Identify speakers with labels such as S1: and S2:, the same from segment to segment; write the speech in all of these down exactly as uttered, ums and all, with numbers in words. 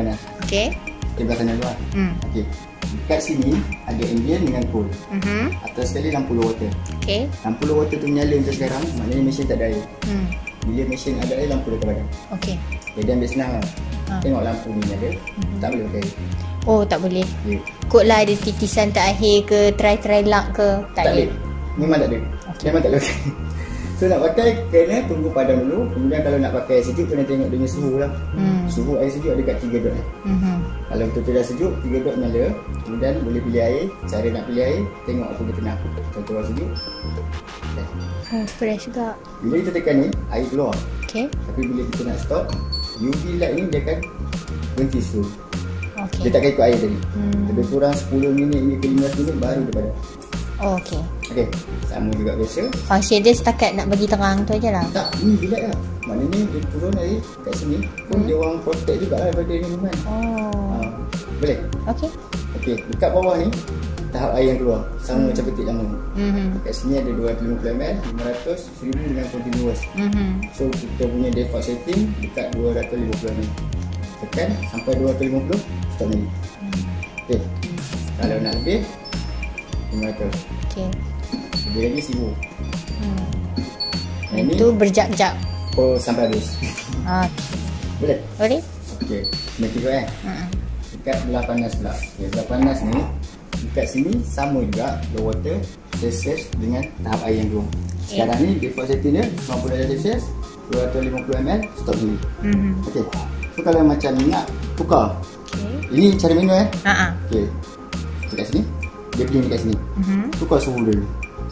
S1: panas.
S2: Okey.
S1: Okey, belah sana dulu lah.
S2: Hmm.
S1: Okey. Dekat sini ada ambient dengan cool.
S2: Mhm.
S1: Atas sekali lampu low water.
S2: Okey.
S1: Lampu low water tu menyala untuk sekarang, maknanya mesin tak ada air.
S2: Hmm.
S1: Bila mesin ada air, lampu dah padam.
S2: Okey.
S1: Jadi ambil senang lah.
S2: Ha.
S1: Tengok lampu ni nyala,
S2: Mhm.
S1: tak boleh pakai air.
S2: Oh, tak boleh.
S1: Ya.
S2: Kot lah ada titisan terakhir ke, try-try luck ke. Tak,
S1: Tak
S2: ada.
S1: boleh. Memang tak ada.
S2: Okey.
S1: Memang tak boleh pakai. So nak pakai, kena tunggu padam dulu. Kemudian kalau nak pakai sejuk, kena tengok dia punya suhu lah.
S2: Hmm.
S1: Suhu air sejuk ada kat tiga dot eh.
S2: Mhm.
S1: Kalau betul-betul dah sejuk, tiga dot nyala. Kemudian boleh pilih air. Cara nak pilih air, tengok apa kita nak. Contoh air sejuk. Dan
S2: Oh, fresh juga.
S1: bila kita tekan ni, air keluar.
S2: Okey.
S1: Tapi bila kita nak stop, U V light ni dia akan berhenti slow.
S2: Okey.
S1: Dia takkan ikut air tadi.
S2: Hmm.
S1: Lebih kurang sepuluh minit hingga ke lima belas minit baru dia padam.
S2: Oh, okey.
S1: Okey, sama juga biasa.
S2: Function dia setakat nak bagi terang tu je lah.
S1: Tak, ni U V light lah. Maknanya dia turun air kat sini pun
S2: Hmm.
S1: dia orang protect jugalah daripada ni kan.
S2: Oh.
S1: Ha, boleh?
S2: Okey.
S1: Okey, dekat bawah ni tahap air yang keluar sama
S2: Hmm.
S1: macam petik lama.
S2: Mhm.
S1: Kat sini ada dua ratus lima puluh mililiter, lima ratus, seribu dengan continuous.
S2: Mhm.
S1: So kita punya default setting dekat dua ratus lima puluh mililiter. Tekan sampai dua ratus lima puluh, stop lagi. Okey. Kalau nak lebih lima ratus.
S2: Okey.
S1: Lebih lagi seribu.
S2: Hmm.
S1: Yang ni
S2: Itu berjap-jap.
S1: oh, sampai habis.
S2: Okey.
S1: Boleh?
S2: Boleh?
S1: Okey. Nak kira eh.
S2: Hmm.
S1: Dekat belah panas pula. Okay, belah panas ni dekat sini sama juga low water Celsius dengan tahap air yang keluar. Sekarang ni default setting dia sembilan puluh darjah Celsius, dua ratus lima puluh mililiter, stop dulu.
S2: Mhm.
S1: Okey. So kalau macam nak tukar.
S2: Okey.
S1: Ini cara manual eh.
S2: Ha ah.
S1: Okey. Dekat sini. Dia pilih dekat sini.
S2: Mhm.
S1: Tukar suhu dulu.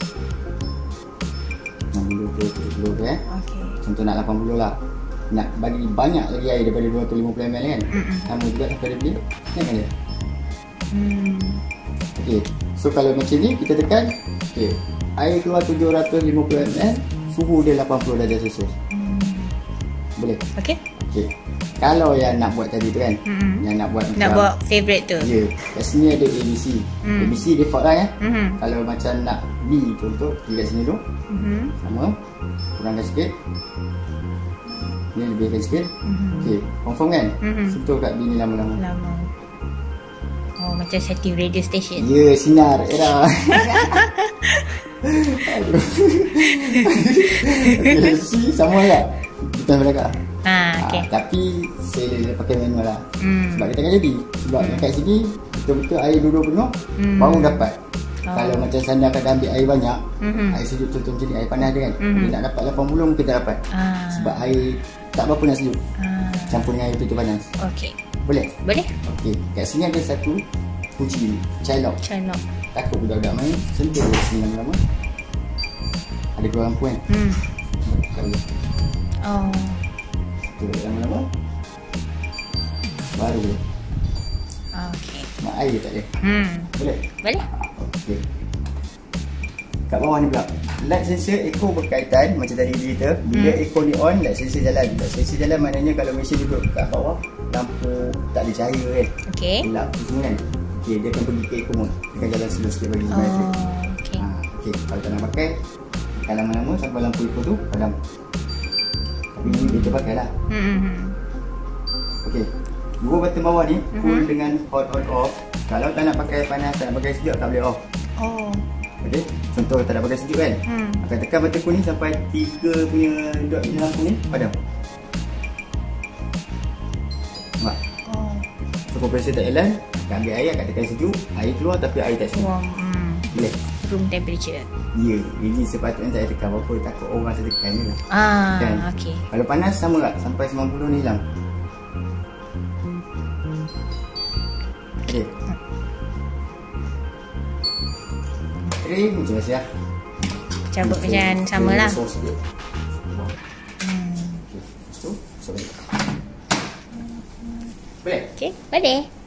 S1: enam puluh ke tujuh puluh ke eh.
S2: Okey.
S1: Contoh nak lapan puluh lah. Nak bagi banyak lagi air daripada dua ratus lima puluh mililiter kan.
S2: Mm-mm.
S1: Sama juga sampai dia pilih. Naikkan dia.
S2: Hmm.
S1: Okey. So kalau macam ni kita tekan, okey. Air keluar tujuh ratus lima puluh mililiter, suhu dia lapan puluh darjah Celsius.
S2: Hmm.
S1: Boleh?
S2: Okey.
S1: Okey. Kalau yang nak buat tadi tu kan,
S2: Mm-mm.
S1: yang nak buat
S2: Nak
S1: macam-
S2: buat favourite tu.
S1: Ya, kat sini ada A B C.
S2: Hmm.
S1: A B C default lah ya.
S2: Mhm.
S1: Kalau macam nak B contoh, pergi kat sini tu.
S2: Mhm.
S1: Sama. Kurangkan sikit. Ni lebihkan sikit.
S2: Mhm.
S1: Okey, confirm kan?
S2: Mhm.
S1: Sentuh kat B ni lama-lama.
S2: Lama. Oh, macam setting radio station.
S1: Ya, sinar era. Aduh. Okey, C sama lah. Kita belakang.
S2: Ha, okey.
S1: Ah, tapi saya dia pakai manual lah.
S2: Hmm.
S1: Sebab kita akan jadi. Sebab
S2: Hmm.
S1: kat sini betul-betul air duduk penuh,
S2: Hmm.
S1: baru dapat.
S2: Oh.
S1: Kalau macam sanda akan ambil air banyak,
S2: Mhm.
S1: air sejuk contoh macam ni, air panas dia kan.
S2: Mhm.
S1: Dia nak dapat lapan puluh mungkin tak dapat.
S2: Ah.
S1: Sebab air tak berapa nak sejuk.
S2: Ah.
S1: Campur dengan air tu panas.
S2: Okey.
S1: Boleh?
S2: Boleh?
S1: Okey. Kat sini ada satu kunci child lock.
S2: Try lock.
S1: Takut budak-budak main, sentuh kat sini lama-lama. Ada keluar lampu kan?
S2: Hmm.
S1: Tak boleh.
S2: Oh.
S1: Sentuh lama-lama. Baru boleh.
S2: Okey.
S1: Mak air tak ada.
S2: Hmm.
S1: Boleh?
S2: Boleh?
S1: Okey. Kat bawah ni pula. Light sensor echo berkaitan macam tadi cerita. Bila
S2: Hmm.
S1: echo ni on, light sensor jalan. Light sensor jalan maknanya kalau mesin duduk kat bawah, lampu tak ada cahaya kan.
S2: Okey.
S1: Gelap tu semua kan. Okey, dia akan pergi ke echo mode. Dia akan jalan slow sikit bagi sebenarnya.
S2: Oh, okey.
S1: Ha, okey. Kalau tak nak pakai, tekan lama-lama sampai lampu echo tu padam. Tapi ni kita pakai lah.
S2: Hmm.
S1: Okey. Dua button bawah ni, cool
S2: Mhm.
S1: dengan hot on off. Kalau tak nak pakai panas, tak nak pakai sejuk, tak boleh off.
S2: Oh.
S1: Okey, contoh tak nak pakai sejuk kan.
S2: Hmm.
S1: Akan tekan button kuning sampai tiga punya dot di lampu ni padam. Nampak?
S2: Oh.
S1: So kompresor tak jalan, akan ambil air, akan tekan sejuk, air keluar tapi air tak sejuk.
S2: Warm. Hmm.
S1: Boleh?
S2: Room temperature.
S1: Ya, ini sepatutnya tak payah tekan apa-apa, takut orang tertekan je lah.
S2: Ah,
S1: Kan?
S2: okey.
S1: Kalau panas sama tak? Sampai sembilan puluh ni hilang. Okey. Tray macam biasa lah.
S2: Cabut macam sama lah.
S1: Sos dia.
S2: Hmm.
S1: Okey, lepas tu, so boleh. Boleh?
S2: Okey, boleh.